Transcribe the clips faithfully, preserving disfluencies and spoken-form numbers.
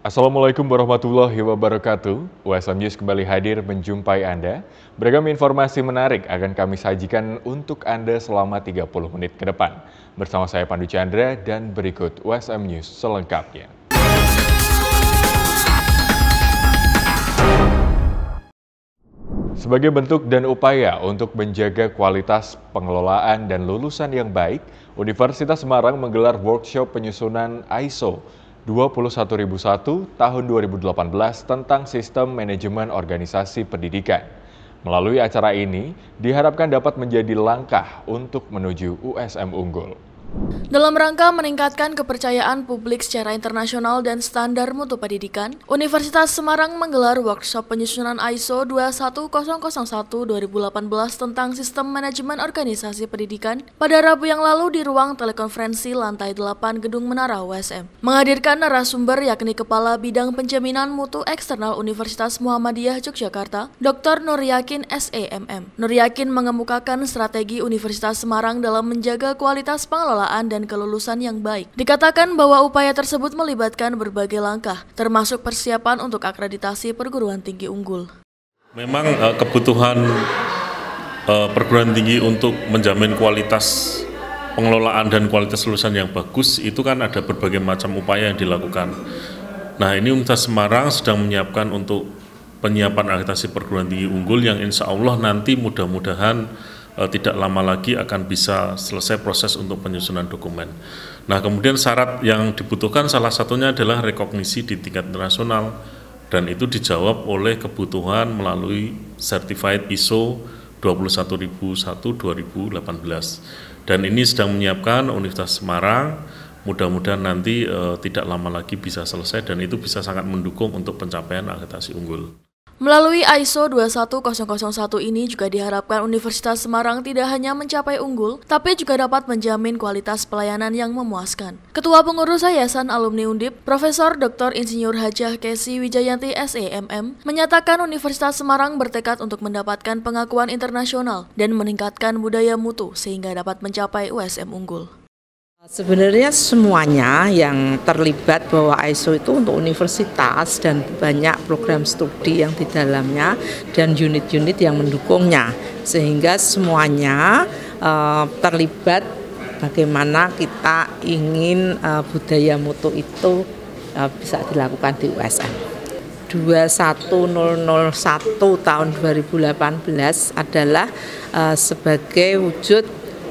Assalamualaikum warahmatullahi wabarakatuh. U S M News kembali hadir menjumpai Anda. Beragam informasi menarik akan kami sajikan untuk Anda selama tiga puluh menit ke depan. Bersama saya Pandu Chandra dan berikut U S M News selengkapnya. Sebagai bentuk dan upaya untuk menjaga kualitas pengelolaan dan lulusan yang baik, Universitas Semarang menggelar workshop penyusunan I S O dua puluh satu ribu satu tahun dua ribu delapan belas tentang sistem manajemen organisasi pendidikan. Melalui acara ini, diharapkan dapat menjadi langkah untuk menuju U S M unggul. Dalam rangka meningkatkan kepercayaan publik secara internasional dan standar mutu pendidikan, Universitas Semarang menggelar workshop penyusunan I S O dua satu nol nol satu dua ribu delapan belas tentang sistem manajemen organisasi pendidikan pada Rabu yang lalu di ruang telekonferensi lantai delapan Gedung Menara U S M. Menghadirkan narasumber yakni Kepala Bidang Penjaminan Mutu Eksternal Universitas Muhammadiyah Yogyakarta, Doktor Nuryakin S E M M. Nuryakin mengemukakan strategi Universitas Semarang dalam menjaga kualitas pengelolaan dan kelulusan yang baik. Dikatakan bahwa upaya tersebut melibatkan berbagai langkah, termasuk persiapan untuk akreditasi perguruan tinggi unggul. Memang uh, kebutuhan uh, perguruan tinggi untuk menjamin kualitas pengelolaan dan kualitas lulusan yang bagus itu kan ada berbagai macam upaya yang dilakukan. Nah, ini Universitas Semarang sedang menyiapkan untuk penyiapan akreditasi perguruan tinggi unggul yang insya Allah nanti mudah-mudahan tidak lama lagi akan bisa selesai proses untuk penyusunan dokumen. Nah, kemudian syarat yang dibutuhkan salah satunya adalah rekognisi di tingkat internasional, dan itu dijawab oleh kebutuhan melalui Certified I S O dua puluh satu ribu satu dua ribu delapan belas. Dan ini sedang menyiapkan Universitas Semarang, mudah-mudahan nanti eh, tidak lama lagi bisa selesai dan itu bisa sangat mendukung untuk pencapaian akreditasi unggul. Melalui I S O dua satu nol nol satu ini juga diharapkan Universitas Semarang tidak hanya mencapai unggul, tapi juga dapat menjamin kualitas pelayanan yang memuaskan. Ketua Pengurus Yayasan Alumni Undip, Profesor Doktor Insinyur Hajah Kesi Wijayanti S E M M, menyatakan Universitas Semarang bertekad untuk mendapatkan pengakuan internasional dan meningkatkan budaya mutu sehingga dapat mencapai U S M unggul. Sebenarnya semuanya yang terlibat bahwa I S O itu untuk universitas dan banyak program studi yang di dalamnya dan unit-unit yang mendukungnya, sehingga semuanya uh, terlibat bagaimana kita ingin uh, budaya mutu itu uh, bisa dilakukan di U S M. dua satu nol nol satu tahun dua ribu delapan belas adalah uh, sebagai wujud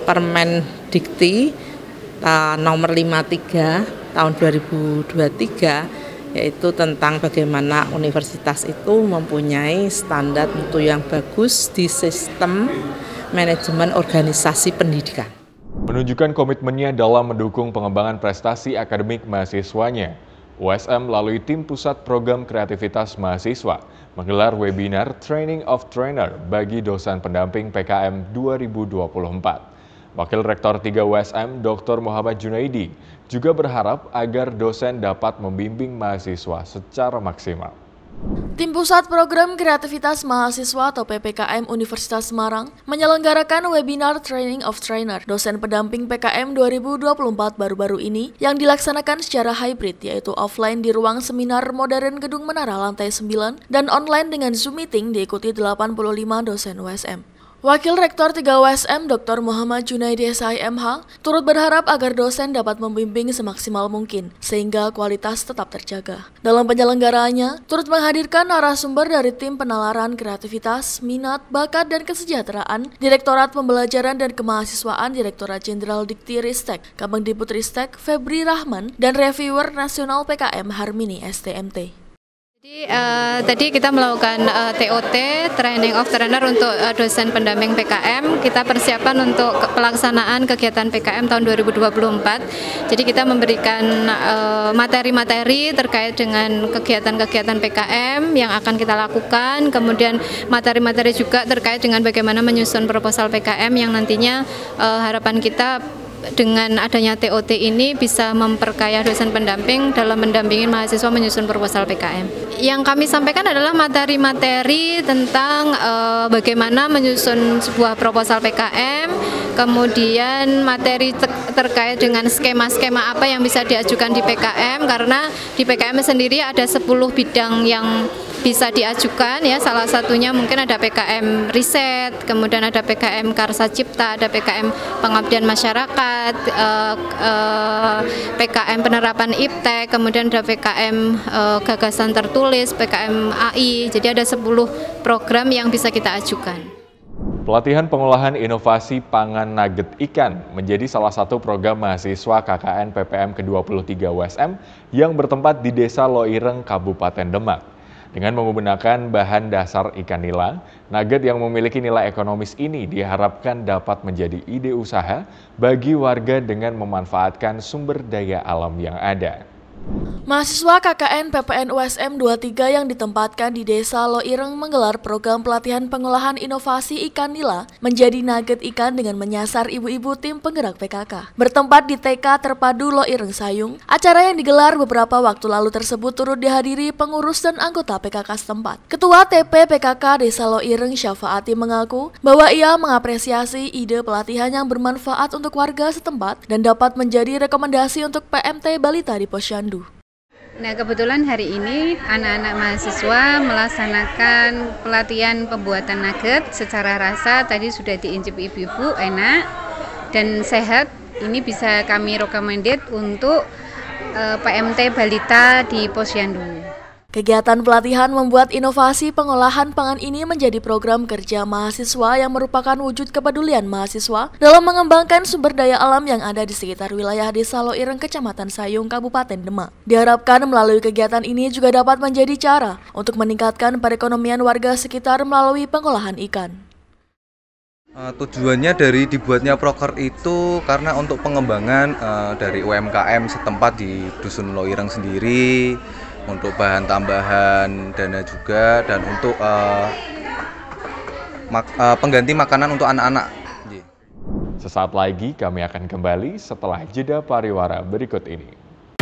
Permendikti Uh, nomor lima puluh tiga tahun dua ribu dua puluh tiga, yaitu tentang bagaimana universitas itu mempunyai standar mutu yang bagus di sistem manajemen organisasi pendidikan. Menunjukkan komitmennya dalam mendukung pengembangan prestasi akademik mahasiswanya, U S M melalui tim pusat program kreativitas mahasiswa menggelar webinar Training of Trainer bagi dosen pendamping P K M dua ribu dua puluh empat. Wakil Rektor tiga U S M, Doktor Muhammad Junaidi, juga berharap agar dosen dapat membimbing mahasiswa secara maksimal. Tim Pusat Program Kreativitas Mahasiswa atau P P K M Universitas Semarang menyelenggarakan webinar Training of Trainer dosen pendamping P K M dua ribu dua puluh empat baru-baru ini yang dilaksanakan secara hybrid, yaitu offline di ruang seminar modern Gedung Menara lantai sembilan dan online dengan Zoom Meeting diikuti delapan puluh lima dosen U S M. Wakil Rektor tiga U S M Doktor Muhammad Junaidi S I M H turut berharap agar dosen dapat membimbing semaksimal mungkin sehingga kualitas tetap terjaga. Dalam penyelenggaraannya, turut menghadirkan narasumber dari tim penalaran kreativitas, minat, bakat, dan kesejahteraan, Direktorat Pembelajaran dan Kemahasiswaan Direktorat Jenderal Dikti Ristek, Kemendikbud Ristek, Febri Rahman, dan reviewer nasional P K M Harmini S T M T. Jadi, uh, tadi kita melakukan uh, T O T, Training of Trainer untuk uh, dosen pendamping P K M. Kita persiapan untuk ke pelaksanaan kegiatan P K M tahun dua ribu dua puluh empat. Jadi kita memberikan materi-materi uh, terkait dengan kegiatan-kegiatan P K M yang akan kita lakukan. Kemudian materi-materi juga terkait dengan bagaimana menyusun proposal P K M yang nantinya uh, harapan kita dengan adanya T O T ini bisa memperkaya dosen pendamping dalam mendampingi mahasiswa menyusun proposal P K M. Yang kami sampaikan adalah materi-materi tentang uh, bagaimana menyusun sebuah proposal P K M, kemudian materi ter terkait dengan skema-skema apa yang bisa diajukan di P K M, karena di P K M sendiri ada sepuluh bidang yang bisa diajukan ya, salah satunya mungkin ada P K M riset, kemudian ada P K M karsa cipta, ada P K M pengabdian masyarakat, eh, eh, P K M penerapan I P T E K, kemudian ada P K M eh, gagasan tertulis, P K M A I, jadi ada sepuluh program yang bisa kita ajukan. Pelatihan pengolahan inovasi pangan nugget ikan menjadi salah satu program mahasiswa K K N P P M ke dua puluh tiga U S M yang bertempat di Desa Loireng, Kabupaten Demak. Dengan menggunakan bahan dasar ikan nila, nugget yang memiliki nilai ekonomis ini diharapkan dapat menjadi ide usaha bagi warga dengan memanfaatkan sumber daya alam yang ada. Mahasiswa K K N P P N U S M dua puluh tiga yang ditempatkan di Desa Loireng menggelar program pelatihan pengolahan inovasi ikan nila menjadi nugget ikan dengan menyasar ibu-ibu tim penggerak P K K. Bertempat di T K Terpadu Loireng Sayung, acara yang digelar beberapa waktu lalu tersebut turut dihadiri pengurus dan anggota P K K setempat. Ketua T P P K K Desa Loireng Syafaati mengaku bahwa ia mengapresiasi ide pelatihan yang bermanfaat untuk warga setempat dan dapat menjadi rekomendasi untuk P M T Balita di Posyandu. Nah, kebetulan hari ini anak-anak mahasiswa melaksanakan pelatihan pembuatan nugget secara rasa, tadi sudah diincip ibu-ibu, enak dan sehat. Ini bisa kami recommended untuk uh, P M T Balita di Posyandu. Kegiatan pelatihan membuat inovasi pengolahan pangan ini menjadi program kerja mahasiswa yang merupakan wujud kepedulian mahasiswa dalam mengembangkan sumber daya alam yang ada di sekitar wilayah Desa Loireng, Kecamatan Sayung, Kabupaten Demak. Diharapkan melalui kegiatan ini juga dapat menjadi cara untuk meningkatkan perekonomian warga sekitar melalui pengolahan ikan. Uh, tujuannya dari dibuatnya proker itu karena untuk pengembangan uh, dari U M K M setempat di Dusun Loireng sendiri, untuk bahan tambahan dana juga, dan untuk uh, mak uh, pengganti makanan untuk anak-anak. Sesaat lagi kami akan kembali setelah jeda pariwara berikut ini.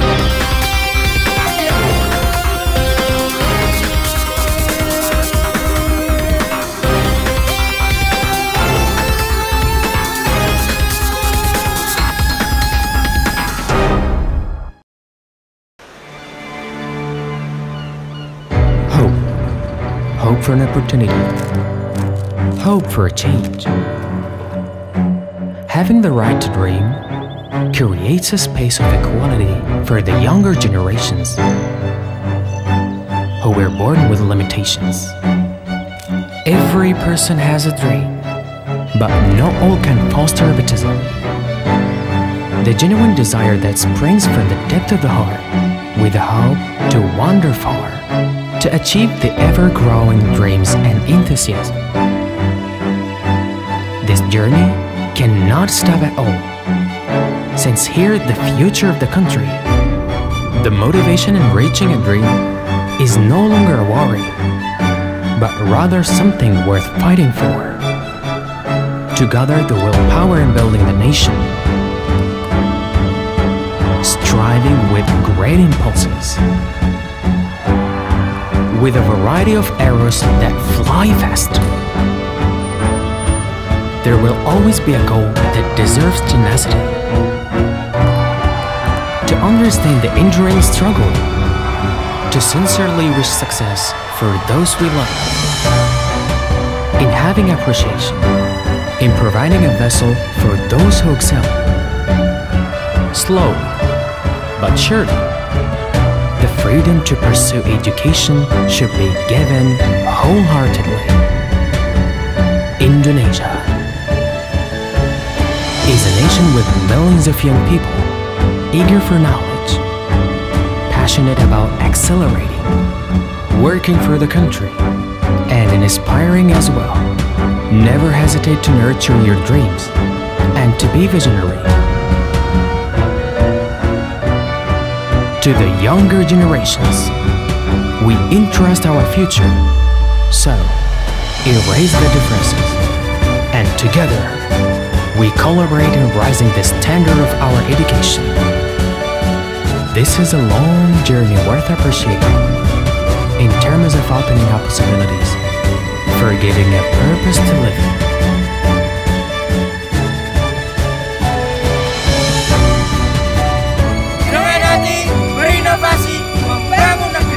Hope for an opportunity. Hope for a change. Having the right to dream creates a space of equality for the younger generations who were born with limitations. Every person has a dream, but not all can foster baptism. The genuine desire that springs from the depth of the heart, with a hope to wander far, to achieve the ever-growing dreams and enthusiasm. This journey cannot stop at all, since here the future of the country, the motivation in reaching a dream is no longer a worry, but rather something worth fighting for. To gather the willpower in building the nation, striving with great impulses, with a variety of arrows that fly fast. There will always be a goal that deserves tenacity. To understand the enduring struggle, to sincerely wish success for those we love. In having appreciation, in providing a vessel for those who excel. Slow, but surely, the freedom to pursue education should be given wholeheartedly. Indonesia is a nation with millions of young people, eager for knowledge, passionate about accelerating, working for the country, and inspiring as well. Never hesitate to nurture your dreams and to be visionary. To the younger generations, we entrust our future. So, erase the differences, and together, we collaborate in raising the standard of our education. This is a long journey worth appreciating in terms of opening up possibilities, for giving a purpose to live. Dengan hati berinovasi membangun negeri.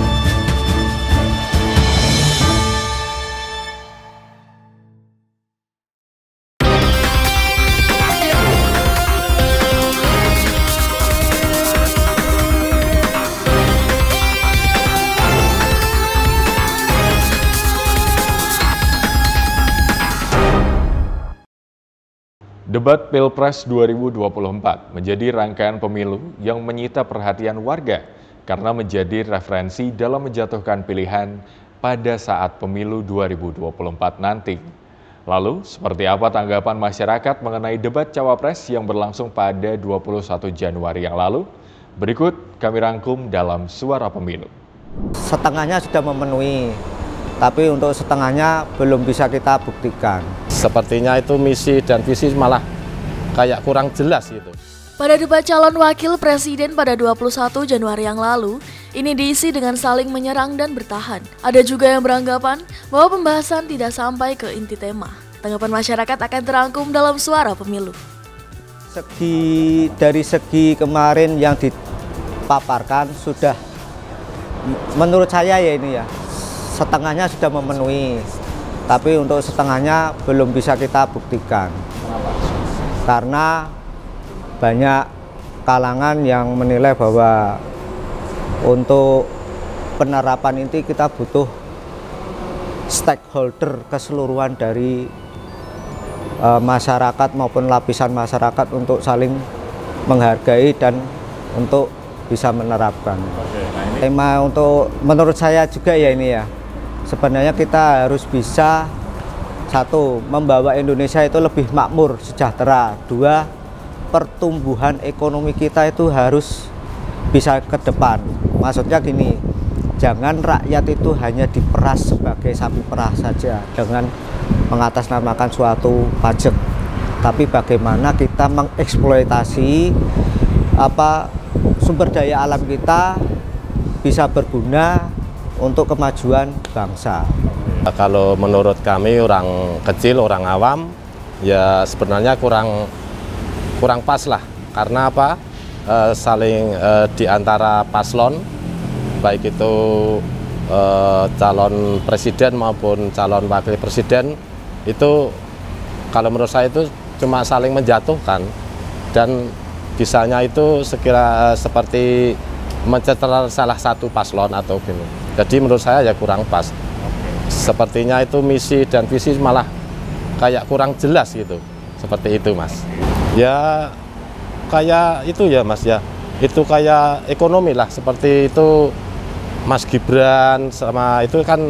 Debat Pilpres dua ribu dua puluh empat menjadi rangkaian pemilu yang menyita perhatian warga karena menjadi referensi dalam menjatuhkan pilihan pada saat pemilu dua ribu dua puluh empat nanti. Lalu, seperti apa tanggapan masyarakat mengenai debat Cawapres yang berlangsung pada dua puluh satu Januari yang lalu? Berikut kami rangkum dalam Suara Pemilu. Setengahnya sudah memenuhi, tapi untuk setengahnya belum bisa kita buktikan. Sepertinya itu misi dan visi malah kayak kurang jelas gitu. Pada debat calon wakil presiden pada dua puluh satu Januari yang lalu, ini diisi dengan saling menyerang dan bertahan. Ada juga yang beranggapan bahwa pembahasan tidak sampai ke inti tema. Tanggapan masyarakat akan terangkum dalam Suara Pemilu. Segi dari segi kemarin yang dipaparkan sudah, menurut saya ya ini ya, setengahnya sudah memenuhi. Tapi untuk setengahnya belum bisa kita buktikan karena banyak kalangan yang menilai bahwa untuk penerapan ini kita butuh stakeholder keseluruhan dari e, masyarakat maupun lapisan masyarakat untuk saling menghargai dan untuk bisa menerapkan. Oke, nah ini... Tema untuk menurut saya juga ya ini ya, sebenarnya kita harus bisa, satu, membawa Indonesia itu lebih makmur, sejahtera. Dua, pertumbuhan ekonomi kita itu harus bisa ke depan. Maksudnya gini, jangan rakyat itu hanya diperas sebagai sapi perah saja dengan mengatasnamakan suatu pajak. Tapi bagaimana kita mengeksploitasi apa sumber daya alam kita bisa berguna untuk kemajuan bangsa. Kalau menurut kami orang kecil, orang awam, ya sebenarnya kurang kurang pas lah. Karena apa? E, saling e, di antara paslon, baik itu e, calon presiden maupun calon wakil presiden, itu kalau menurut saya itu cuma saling menjatuhkan dan bisanya itu sekira e, seperti mencederai salah satu paslon atau gini. Jadi menurut saya ya kurang pas. Sepertinya itu misi dan visi malah kayak kurang jelas gitu. Seperti itu, Mas. Ya kayak itu ya, Mas ya. Itu kayak ekonomi lah. Seperti itu Mas Gibran sama itu kan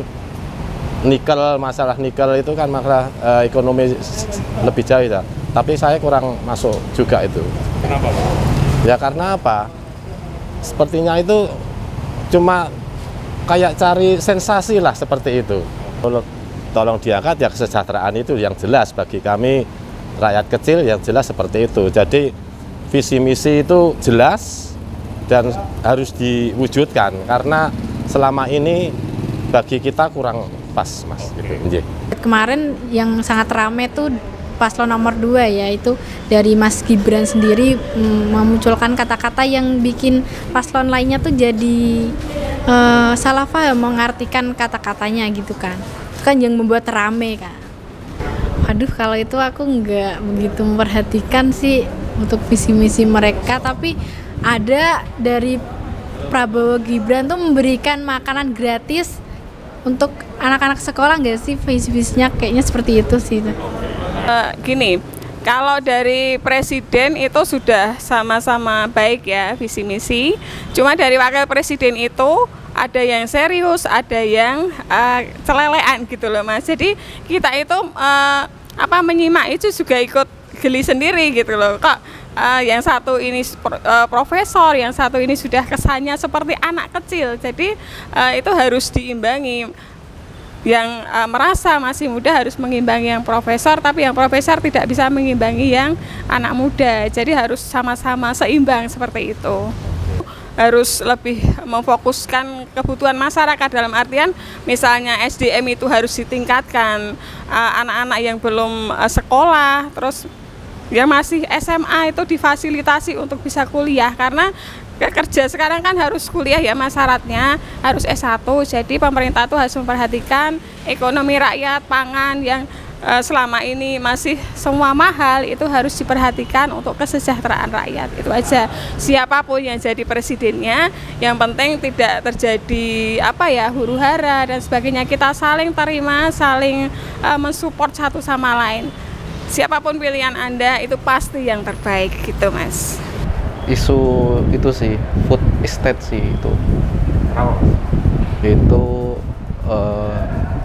nikel, masalah nikel itu kan masalah eh, ekonomi lebih jauh ya. Tapi saya kurang masuk juga itu. Kenapa, Pak? Ya karena apa? Sepertinya itu cuma kayak cari sensasi lah seperti itu. Tolong diangkat ya kesejahteraan itu yang jelas bagi kami rakyat kecil yang jelas seperti itu. Jadi visi misi itu jelas dan harus diwujudkan karena selama ini bagi kita kurang pas, Mas. Gitu. Kemarin yang sangat ramai tuh paslon nomor dua, yaitu dari Mas Gibran sendiri memunculkan kata-kata yang bikin paslon lainnya tuh jadi uh, salah paham mengartikan kata-katanya gitu kan. Itu kan yang membuat rame kan. Waduh, kalau itu aku nggak begitu memperhatikan sih untuk visi misi mereka, tapi ada dari Prabowo Gibran tuh memberikan makanan gratis untuk anak-anak sekolah, nggak sih visi visinya kayaknya seperti itu sih. Uh, gini, kalau dari presiden itu sudah sama-sama baik ya visi misi. Cuma dari wakil presiden itu ada yang serius, ada yang uh, celelean gitu loh, Mas. Jadi kita itu uh, apa menyimak itu juga ikut geli sendiri gitu loh. Kok uh, yang satu ini uh, profesor, yang satu ini sudah kesannya seperti anak kecil. Jadi uh, itu harus diimbangi. yang uh, merasa masih muda harus mengimbangi yang profesor, tapi yang profesor tidak bisa mengimbangi yang anak muda. Jadi harus sama-sama seimbang seperti itu. Harus lebih memfokuskan kebutuhan masyarakat dalam artian misalnya S D M itu harus ditingkatkan, anak-anak uh, yang belum uh, sekolah, terus ya masih S M A itu difasilitasi untuk bisa kuliah karena kerja sekarang kan harus kuliah ya, syaratnya harus S satu. Jadi pemerintah tuh harus memperhatikan ekonomi rakyat, pangan yang uh, selama ini masih semua mahal, itu harus diperhatikan untuk kesejahteraan rakyat. Itu aja. Siapapun yang jadi presidennya, yang penting tidak terjadi apa ya huru-hara dan sebagainya. Kita saling terima, saling uh, mensupport satu sama lain. Siapapun pilihan Anda itu pasti yang terbaik gitu, Mas. Isu itu sih food estate sih itu oh. itu uh,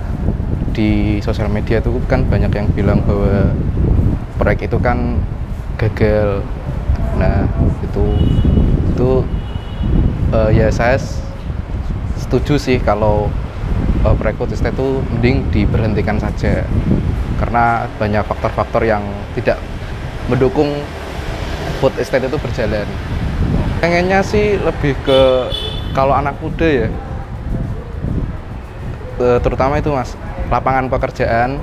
di sosial media itu kan banyak yang bilang bahwa proyek itu kan gagal. Nah itu itu uh, ya saya setuju sih kalau uh, proyek food estate itu mending diberhentikan saja karena banyak faktor-faktor yang tidak mendukung food estate itu berjalan. Pengennya sih lebih ke kalau anak muda ya, terutama itu Mas, lapangan pekerjaan,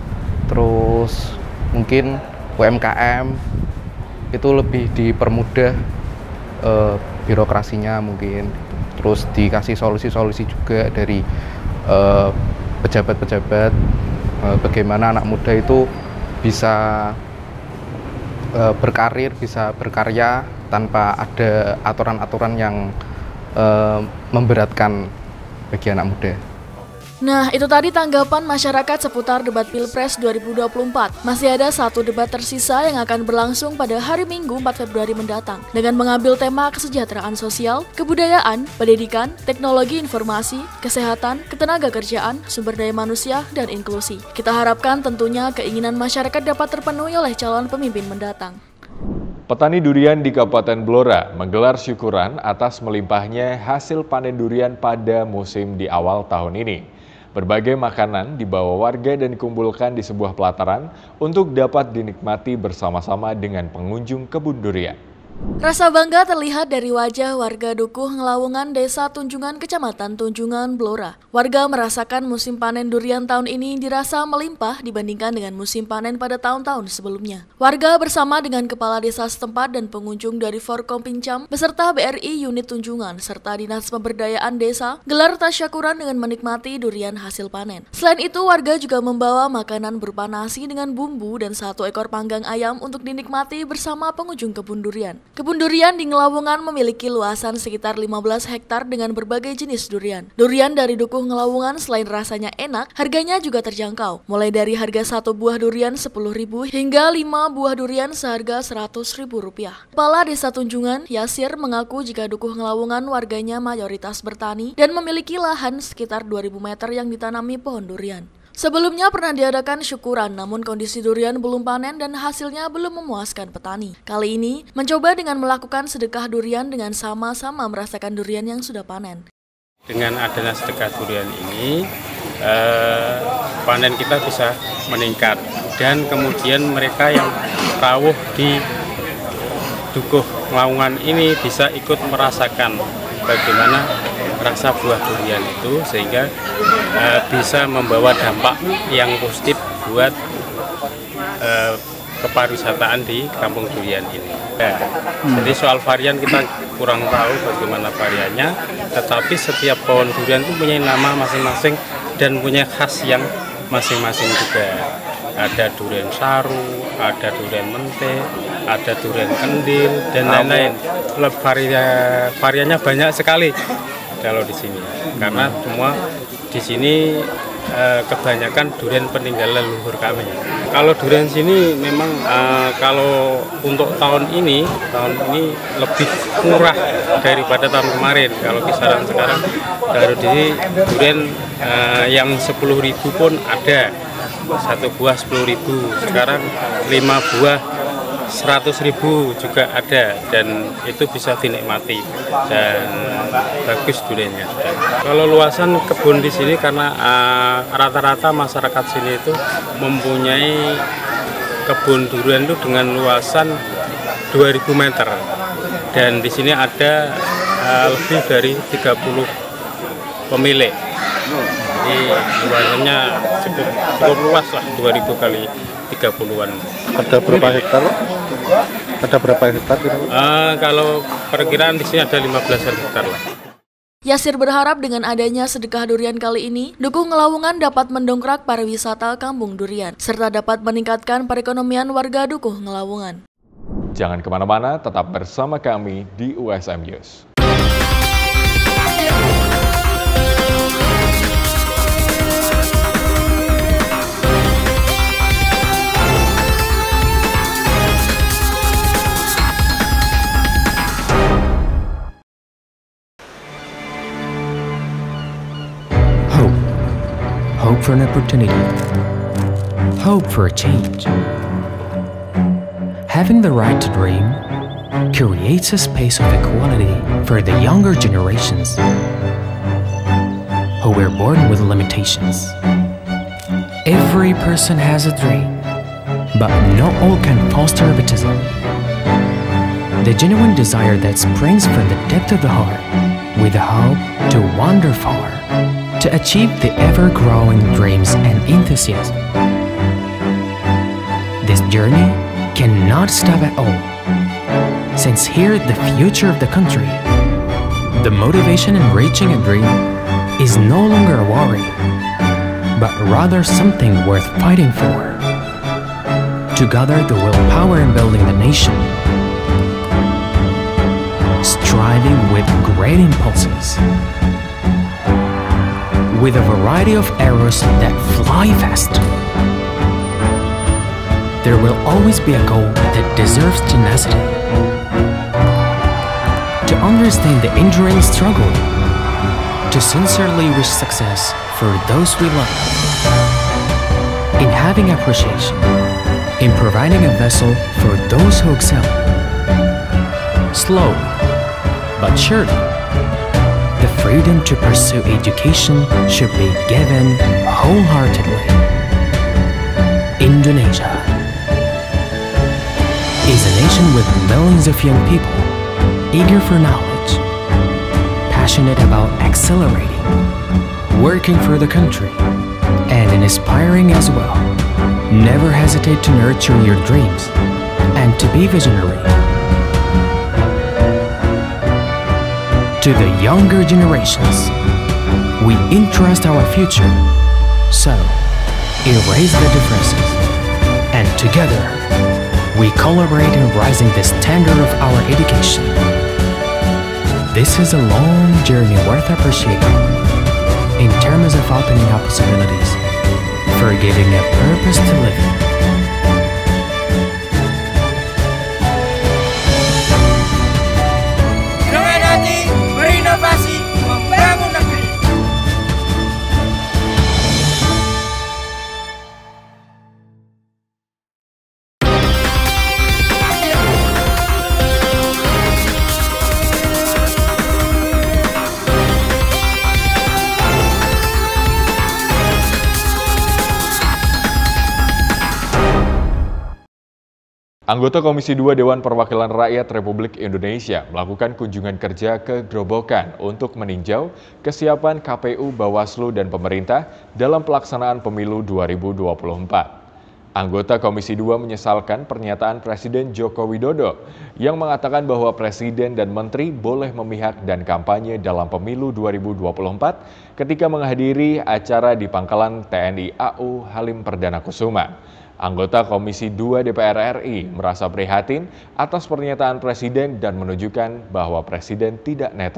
terus mungkin U M K M itu lebih dipermudah eh, birokrasinya mungkin, terus dikasih solusi-solusi juga dari pejabat-pejabat eh, bagaimana anak muda itu bisa berkarir, bisa berkarya tanpa ada aturan-aturan yang uh, memberatkan bagi anak muda. Nah, itu tadi tanggapan masyarakat seputar debat Pilpres dua ribu dua puluh empat. Masih ada satu debat tersisa yang akan berlangsung pada hari Minggu empat Februari mendatang dengan mengambil tema kesejahteraan sosial, kebudayaan, pendidikan, teknologi informasi, kesehatan, ketenagakerjaan, sumber daya manusia, dan inklusi. Kita harapkan tentunya keinginan masyarakat dapat terpenuhi oleh calon pemimpin mendatang. Petani durian di Kabupaten Blora menggelar syukuran atas melimpahnya hasil panen durian pada musim di awal tahun ini. Berbagai makanan dibawa warga dan dikumpulkan di sebuah pelataran untuk dapat dinikmati bersama-sama dengan pengunjung kebun durian. Rasa bangga terlihat dari wajah warga Dukuh Ngelawungan, Desa Tunjungan, Kecamatan Tunjungan, Blora. Warga merasakan musim panen durian tahun ini dirasa melimpah dibandingkan dengan musim panen pada tahun-tahun sebelumnya. Warga bersama dengan kepala desa setempat dan pengunjung dari Forkompinjam beserta B R I Unit Tunjungan serta Dinas Pemberdayaan Desa gelar tasyakuran dengan menikmati durian hasil panen. Selain itu, warga juga membawa makanan berupa nasi dengan bumbu dan satu ekor panggang ayam untuk dinikmati bersama pengunjung kebun durian. Kebun durian di Ngelawungan memiliki luasan sekitar lima belas hektar dengan berbagai jenis durian. Durian dari Dukuh Ngelawungan selain rasanya enak, harganya juga terjangkau. Mulai dari harga satu buah durian sepuluh ribu hingga lima buah durian seharga seratus ribu rupiah. Kepala Desa Tunjungan, Yasir, mengaku jika Dukuh Ngelawungan warganya mayoritas bertani dan memiliki lahan sekitar dua ribu meter yang ditanami pohon durian. Sebelumnya pernah diadakan syukuran, namun kondisi durian belum panen dan hasilnya belum memuaskan petani. Kali ini, mencoba dengan melakukan sedekah durian dengan sama-sama merasakan durian yang sudah panen. Dengan adanya sedekah durian ini, eh, panen kita bisa meningkat. Dan kemudian mereka yang rawuh di Dukuh Ngelawungan ini bisa ikut merasakan bagaimana rasa buah durian itu, sehingga uh, bisa membawa dampak yang positif buat uh, kepariwisataan di kampung durian ini. Ya, hmm. Jadi soal varian kita kurang tahu bagaimana variannya, tetapi setiap pohon durian itu punya nama masing-masing dan punya khas yang masing-masing juga. Ada durian saru, ada durian mente, ada durian kendil, dan lain-lain. Varian, variannya banyak sekali kalau di sini, karena semua di sini eh, kebanyakan durian peninggalan leluhur kami. Kalau durian sini memang eh, kalau untuk tahun ini, tahun ini lebih murah daripada tahun kemarin. Kalau kisaran sekarang dari di durian eh, yang sepuluh ribu pun ada, satu buah sepuluh ribu. Sekarang lima buah seratus ribu juga ada, dan itu bisa dinikmati dan bagus duriannya. Kalau luasan kebun di sini karena rata-rata uh, masyarakat sini itu mempunyai kebun durian itu dengan luasan dua ribu meter, dan di sini ada uh, lebih dari tiga puluh pemilik. Jadi luasannya cukup cukup luas lah, dua ribu kali tiga puluhan. Ada berapa hektar? Ada berapa hektar? Uh, kalau perkiraan di sini ada lima belas hektar lah. Yasir berharap dengan adanya sedekah durian kali ini, Dukuh Ngelawungan dapat mendongkrak pariwisata Kampung Durian, serta dapat meningkatkan perekonomian warga Dukuh Ngelawungan. Jangan kemana-mana, tetap bersama kami di U S M News. Hope for an opportunity. Hope for a change. Having the right to dream creates a space of equality for the younger generations who were born with limitations. Every person has a dream, but not all can foster baptism. The genuine desire that springs from the depth of the heart, with the hope to wander far, to achieve the ever-growing dreams and enthusiasm. This journey cannot stop at all, since here the future of the country, the motivation in reaching a dream is no longer a worry, but rather something worth fighting for. To gather the willpower in building the nation, striving with great impulses, with a variety of arrows that fly fast. There will always be a goal that deserves tenacity. To understand the enduring struggle, to sincerely wish success for those we love, in having appreciation, in providing a vessel for those who excel. Slowly, but surely, the freedom to pursue education should be given wholeheartedly. Indonesia is a nation with millions of young people eager for knowledge, passionate about accelerating, working for the country, and inspiring as well. Never hesitate to nurture your dreams and to be visionary. To the younger generations, we entrust our future, so erase the differences, and together we collaborate in raising the standard of our education. This is a long journey worth appreciating in terms of opening up possibilities, for giving a purpose to live in. Berinovasi membangun negeri. Anggota Komisi dua Dewan Perwakilan Rakyat Republik Indonesia melakukan kunjungan kerja ke Grobogan untuk meninjau kesiapan K P U, Bawaslu, dan pemerintah dalam pelaksanaan pemilu dua ribu dua puluh empat. Anggota Komisi dua menyesalkan pernyataan Presiden Joko Widodo yang mengatakan bahwa Presiden dan Menteri boleh memihak dan kampanye dalam pemilu dua ribu dua puluh empat ketika menghadiri acara di Pangkalan T N I A U Halim Perdana Kusuma. Anggota Komisi dua D P R R I merasa prihatin atas pernyataan Presiden dan menunjukkan bahwa Presiden tidak netral.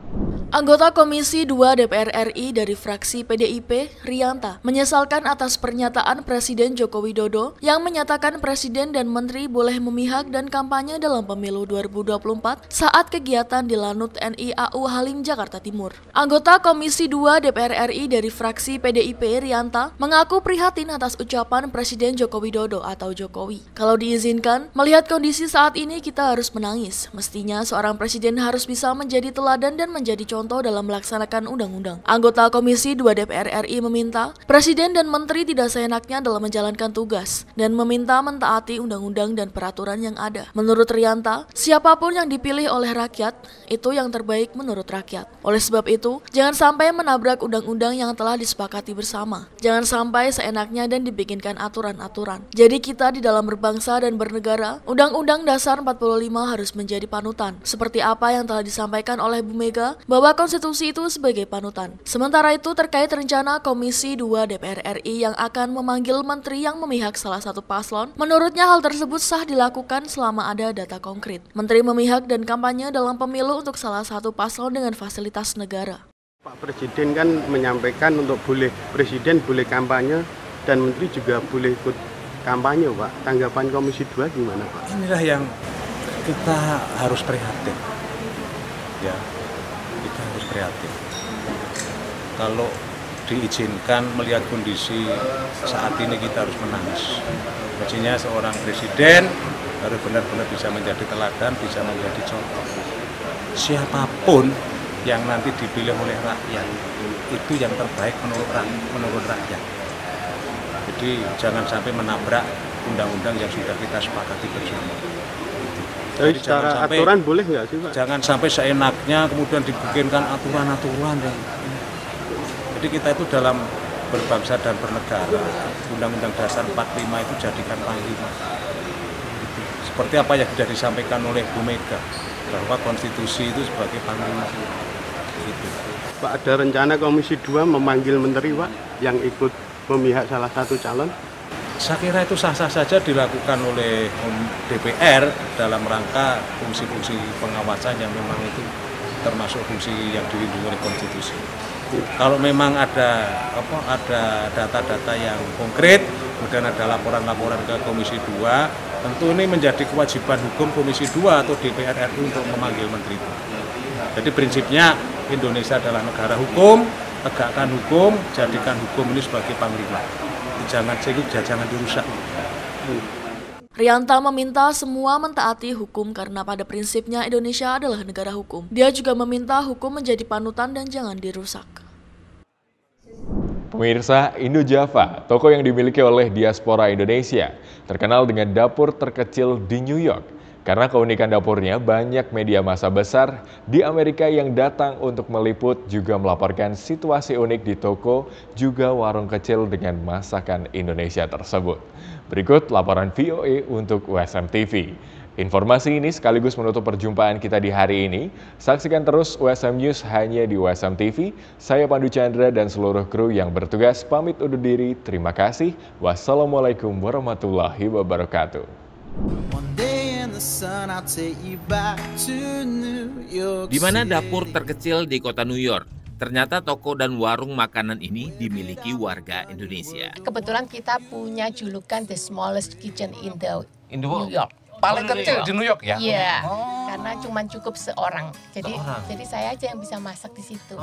Anggota Komisi dua D P R R I dari fraksi P D I P, Rianta, menyesalkan atas pernyataan Presiden Joko Widodo yang menyatakan Presiden dan Menteri boleh memihak dan kampanye dalam pemilu dua ribu dua puluh empat saat kegiatan di Lanut N I A U Halim, Jakarta Timur. Anggota Komisi dua D P R R I dari fraksi P D I P, Rianta, mengaku prihatin atas ucapan Presiden Joko Widodo atau Jokowi. Kalau diizinkan, melihat kondisi saat ini kita harus menangis. Mestinya seorang presiden harus bisa menjadi teladan dan menjadi contoh dalam melaksanakan undang-undang. Anggota Komisi dua D P R R I meminta Presiden dan Menteri tidak seenaknya dalam menjalankan tugas dan meminta mentaati undang-undang dan peraturan yang ada. Menurut Rianta, siapapun yang dipilih oleh rakyat, itu yang terbaik menurut rakyat. Oleh sebab itu, jangan sampai menabrak undang-undang yang telah disepakati bersama. Jangan sampai seenaknya dan dibikinkan aturan-aturan. Jadi kita di dalam berbangsa dan bernegara, Undang-Undang Dasar empat puluh lima harus menjadi panutan. Seperti apa yang telah disampaikan oleh Bu Mega, bahwa konstitusi itu sebagai panutan. Sementara itu terkait rencana Komisi dua D P R R I yang akan memanggil menteri yang memihak salah satu paslon, menurutnya hal tersebut sah dilakukan selama ada data konkret. Menteri memihak dan kampanye dalam pemilu untuk salah satu paslon dengan fasilitas negara. Pak Presiden kan menyampaikan untuk boleh Presiden boleh kampanye dan Menteri juga boleh ikut kampanye, Pak. Tanggapan Komisi dua gimana, Pak? Inilah yang kita harus prihatin. Ya. Kita harus prihatin. Kalau diizinkan melihat kondisi saat ini kita harus menangis. Mestinya seorang presiden harus benar-benar bisa menjadi teladan, bisa menjadi contoh. Siapapun yang nanti dipilih oleh rakyat itu yang terbaik menurut menurut rakyat. Jadi jangan sampai menabrak undang-undang yang sudah kita sepakati bersama. Jadi secara sampai, aturan boleh nggak sih, Pak? Jangan sampai seenaknya kemudian dibikinkan aturan-aturan. Ya. Jadi kita itu dalam berbangsa dan bernegara, Undang-Undang Dasar empat puluh lima itu jadikan panglima. Gitu. Seperti apa yang sudah disampaikan oleh Bu Mega, bahwa konstitusi itu sebagai panglima. Gitu. Pak, ada rencana Komisi dua memanggil menteri, Pak, yang ikut memihak salah satu calon? Saya kira itu sah-sah saja dilakukan oleh D P R dalam rangka fungsi-fungsi pengawasan yang memang itu termasuk fungsi yang dilindungi oleh konstitusi. Kalau memang ada apa ada data-data yang konkret, kemudian ada laporan-laporan ke Komisi dua, tentu ini menjadi kewajiban hukum Komisi dua atau D P R R I untuk memanggil menteri itu. Jadi prinsipnya Indonesia adalah negara hukum, tegakkan hukum, jadikan hukum ini sebagai panglima. Jangan jangan dirusak. Rianta meminta semua mentaati hukum karena pada prinsipnya Indonesia adalah negara hukum. Dia juga meminta hukum menjadi panutan dan jangan dirusak. Pemirsa, Indojava, toko yang dimiliki oleh diaspora Indonesia, terkenal dengan dapur terkecil di New York. Karena keunikan dapurnya, banyak media massa besar di Amerika yang datang untuk meliput juga melaporkan situasi unik di toko juga warung kecil dengan masakan Indonesia tersebut. Berikut laporan V O A untuk U S M T V. Informasi ini sekaligus menutup perjumpaan kita di hari ini. Saksikan terus U S M News hanya di U S M T V. Saya Pandu Chandra dan seluruh kru yang bertugas pamit undur diri. Terima kasih. Wassalamualaikum warahmatullahi wabarakatuh. Di mana dapur terkecil di kota New York, ternyata toko dan warung makanan ini dimiliki warga Indonesia. Kebetulan kita punya julukan the smallest kitchen in the, in the New York. Paling kecil di New York ya? Iya, oh. Karena cuma cukup seorang. Jadi, seorang. jadi saya aja yang bisa masak di situ.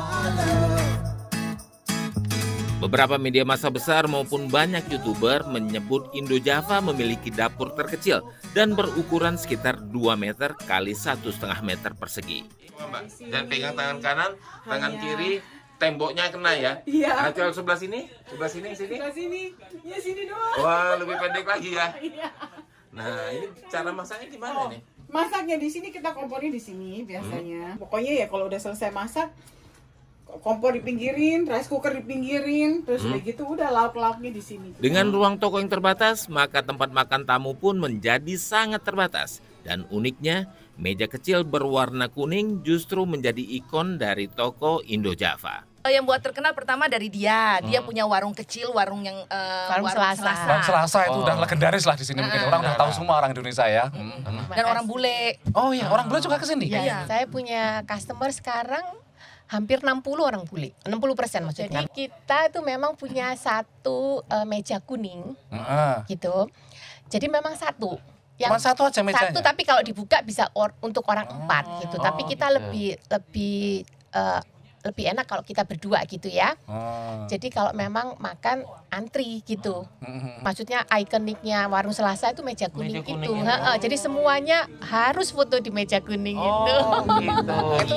Beberapa media massa besar maupun banyak YouTuber menyebut Indojava memiliki dapur terkecil dan berukuran sekitar dua meter kali satu koma lima meter persegi. Dan pegang tangan kanan, tangan kiri, temboknya kena ya? Iya. Nah, kalau sebelah sini, sebelah sini, sini. Sebelah sini, ya sini doang. Wah, lebih pendek lagi ya? Iya. Nah, ini cara masaknya gimana oh, nih? Masaknya di sini, kita kompornya di sini biasanya. Hmm. Pokoknya ya kalau udah selesai masak, kompor dipinggirin, rice cooker dipinggirin, terus hmm. begitu udah lauk-lauknya di sini. Dengan ruang toko yang terbatas, maka tempat makan tamu pun menjadi sangat terbatas. Dan uniknya, meja kecil berwarna kuning justru menjadi ikon dari toko Indojava. Yang buat terkenal pertama dari dia, hmm. dia punya warung kecil, warung yang uh, warung, warung Selasa. Selasa. Warung Selasa itu oh. udah legendaris lah di sini, mungkin orang udah tahu semua orang Indonesia ya. Hmm. Dan orang bule. Oh iya, orang bule juga kesini. Iya, ya. Saya punya customer sekarang hampir enam puluh orang bule, enam puluh persen maksudnya. Jadi kita itu memang punya satu uh, meja kuning, uh-huh. gitu. Jadi memang satu. Yang Cuma satu aja mejanya? Satu, tapi kalau dibuka bisa or, untuk orang oh. empat gitu. Oh, tapi kita gitu. lebih lebih uh, lebih enak kalau kita berdua gitu ya. Oh. Jadi kalau memang makan antri gitu. Mm-hmm. Maksudnya ikoniknya Warung Selasa itu meja kuning, meja kuning itu. Ha-ha. Jadi semuanya harus foto di meja kuning oh, itu. Gitu.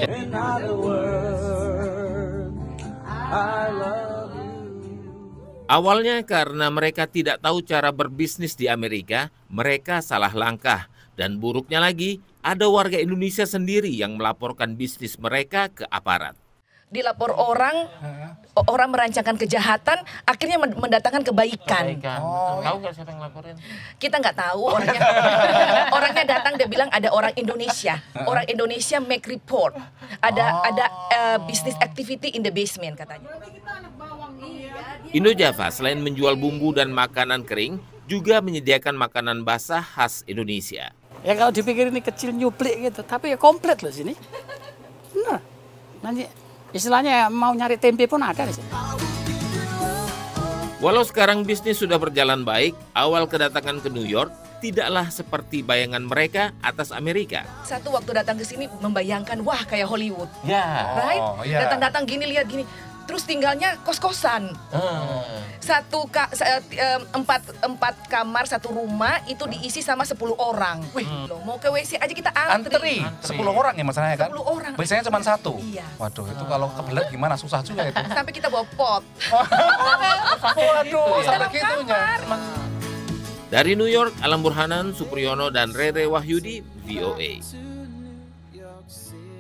Awalnya karena mereka tidak tahu cara berbisnis di Amerika, mereka salah langkah. Dan buruknya lagi, ada warga Indonesia sendiri yang melaporkan bisnis mereka ke aparat. Dilapor orang, orang merancangkan kejahatan, akhirnya mendatangkan kebaikan. kebaikan. Oh, tahu nggak siapa yang laporin? Kita nggak tahu. Orangnya, orangnya datang dia bilang ada orang Indonesia, orang Indonesia make report, ada oh. ada uh, business activity in the basement katanya. Indojava selain menjual bumbu dan makanan kering, juga menyediakan makanan basah khas Indonesia. Ya kalau dipikir ini kecil nyuplik gitu, tapi ya komplit loh sini. Nah, nanti istilahnya mau nyari tempe pun ada di sini. Walau sekarang bisnis sudah berjalan baik, awal kedatangan ke New York tidaklah seperti bayangan mereka atas Amerika. Satu waktu datang ke sini membayangkan wah kayak Hollywood. Ya. Right? Oh, yeah. Datang-datang gini lihat gini. Terus tinggalnya kos-kosan, hmm. satu ka, empat, empat kamar satu rumah itu diisi sama sepuluh orang. Wih, hmm. loh, mau ke W C aja kita antri. Antri, sepuluh orang ya masalahnya kan? Sepuluh orang. Biasanya cuma satu. Iya. Waduh, itu kalau kebelet gimana susah juga itu. Sampai kita bawa pot. Waduh, sampai gitunya. Dari New York, Alam Burhanan, Supriyono dan Rere Wahyudi, V O A.